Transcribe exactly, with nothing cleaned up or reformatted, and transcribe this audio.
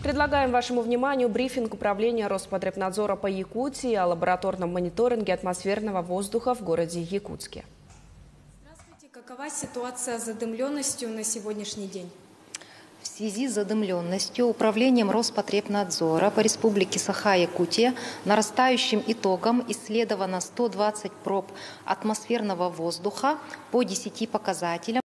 Предлагаем вашему вниманию брифинг Управления Роспотребнадзора по Якутии о лабораторном мониторинге атмосферного воздуха в городе Якутске. Здравствуйте. Какова ситуация с задымленностью на сегодняшний день? В связи с задымленностью Управлением Роспотребнадзора по Республике Саха-Якутия нарастающим итогом исследовано сто двадцать проб атмосферного воздуха по десяти показателям.